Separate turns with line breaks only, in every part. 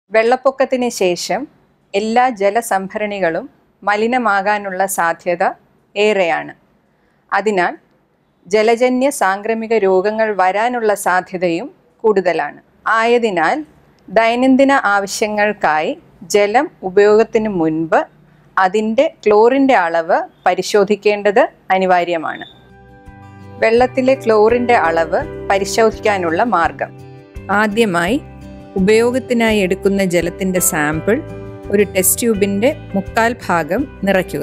വെള്ളപ്പൊക്കത്തിന് ശേഷം എല്ലാ ജലസംഭരണികളും മലിനമാകാനുള്ള സാധ്യത ഏറെയാണ്. അതിനാൽ ജലജന്യ സാംക്രമിക രോഗങ്ങൾ വരാനുള്ള സാധ്യതയും കൂടുതലാണ്. ആയതിനാൽ ദൈനംദിന ആവശ്യങ്ങൾക്കായി ജലം ഉപയോഗത്തിന് മുൻപ് അതിൻ്റെ ക്ലോറിൻ്റെ അളവ് പരിശോധിക്കേണ്ടത് അനിവാര്യമാണ്. വെള്ളത്തിലെ ക്ലോറിൻ്റെ അളവ് പരിശോധിക്കാനുള്ള മാർഗം: ആദ്യമായി ഉപയോഗത്തിനായി എടുക്കുന്ന ജലത്തിൻ്റെ സാമ്പിൾ ഒരു ടെസ്റ്റ് ട്യൂബിൻ്റെ 3/4 ഭാഗം നിറയ്ക്കുക.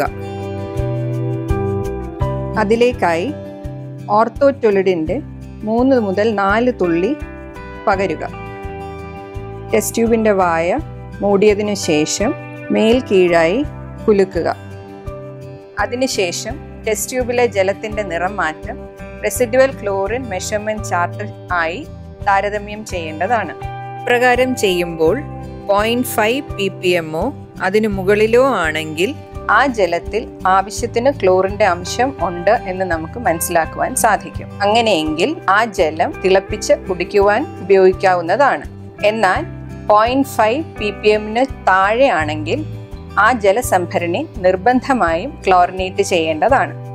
അതിലേക്കായി ഓർത്തോറ്റൊലിഡിൻ്റെ 3 മുതൽ 4 തുള്ളി പകരുക. ടെസ്റ്റ് ട്യൂബിൻ്റെ വായ മൂടിയതിനു ശേഷം മേൽ കീഴായി കുലുക്കുക. അതിനുശേഷം ടെസ്റ്റ് ട്യൂബിലെ ജലത്തിൻ്റെ നിറം മാറ്റം റെസിഡ്യുവൽ ക്ലോറിൻ മെഷർമെൻറ്റ് ചാർട്ട് ആയി താരതമ്യം ചെയ്യേണ്ടതാണ്. ഇപ്രകാരം ചെയ്യുമ്പോൾ 0.5 ppm അതിനു മുകളിലോ ആണെങ്കിൽ ആ ജലത്തിൽ ആവശ്യത്തിന് ക്ലോറിൻ്റെ അംശം ഉണ്ട് എന്ന് നമുക്ക് മനസ്സിലാക്കുവാൻ സാധിക്കും. അങ്ങനെയെങ്കിൽ ആ ജലം തിളപ്പിച്ച് കുടിക്കുവാൻ ഉപയോഗിക്കാവുന്നതാണ്. എന്നാൽ 0.5 ppm താഴെ ആണെങ്കിൽ ആ ജലസംഭരണി നിർബന്ധമായും ക്ലോറിനേറ്റ് ചെയ്യേണ്ടതാണ്.